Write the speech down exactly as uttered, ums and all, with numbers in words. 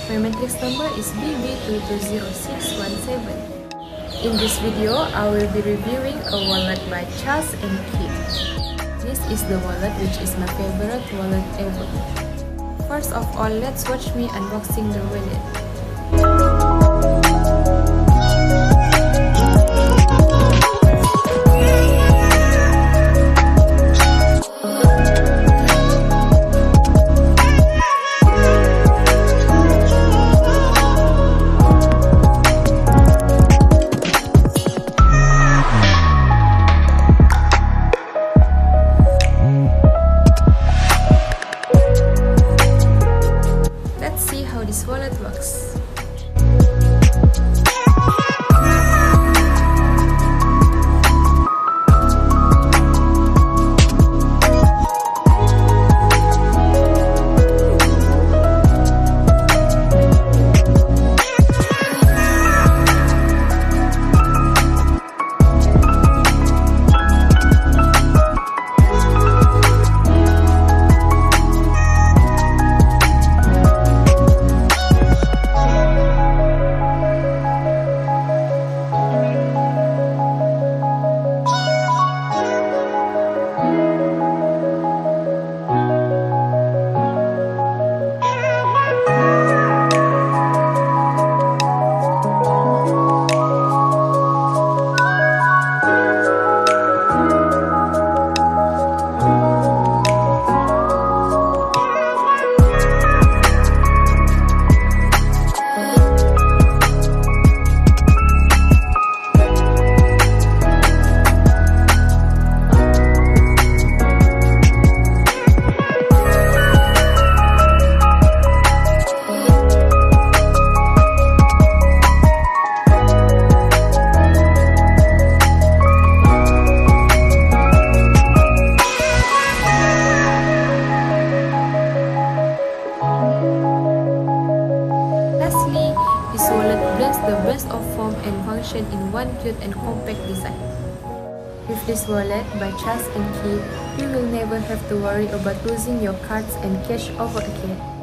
My matrix number is B B two two zero six one seven. In this video, I will be reviewing a wallet by Charles and Keith. This is the wallet which is my favorite wallet ever. First of all, let's watch me unboxing the wallet. How this wallet works. This wallet blends the best of form and function in one cute and compact design. With this wallet by Charles and Keith, you will never have to worry about losing your cards and cash over again.